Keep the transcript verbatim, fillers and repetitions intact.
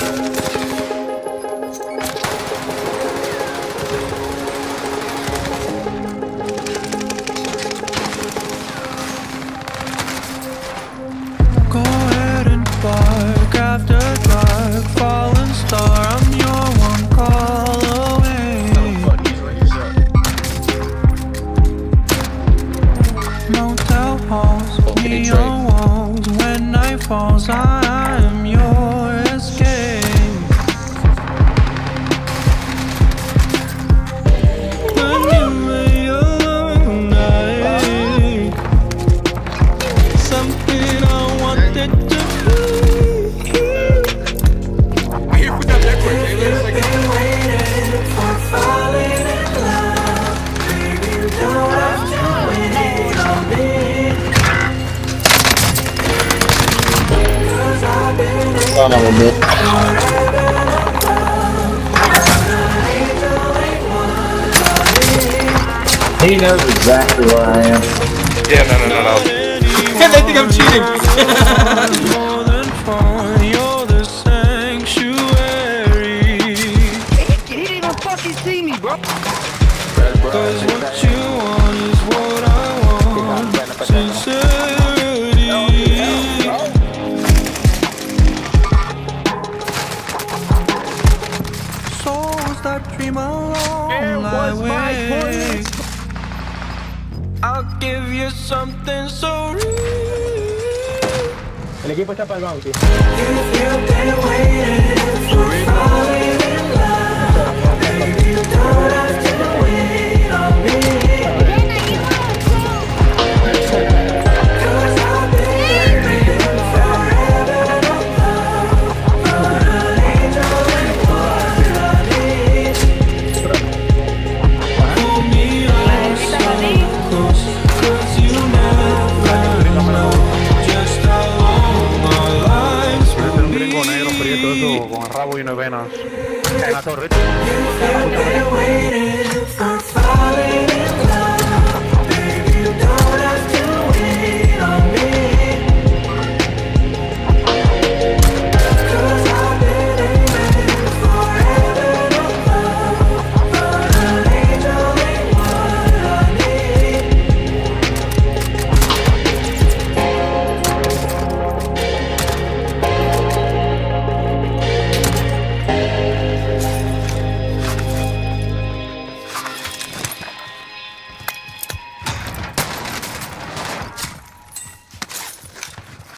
Go ahead and bark after dark, fallen star, I'm your one call away. Motel halls, neon walls, when night falls, I am your escape. But give me a long night, something I wanted to be. I hear we got that quick, Taylor. It's like Been waiting for falling in love, baby, you don't have to wait on me. 'Cause I've been Son of a bitch. He knows exactly where I am. yeah, no, no, no, no. And they think I'm cheating. more than fun, you're the sanctuary. He didn't even fucking see me, bro. 'Cause what you want is what I want, sincerity. Souls that dream alone lie awake. I'll give you something so real. El equipo está para el bounty. If you've been waiting for falling in love, baby, you don't have to wait on me. 'Cause I've been waiting forever to love, but an angel ain't what I need. Pull me on so close, 'cause you never know just how long our lives will Un gringo be. negro, prieto, eso, con el rabo y no venas. En la torre. You've been waiting for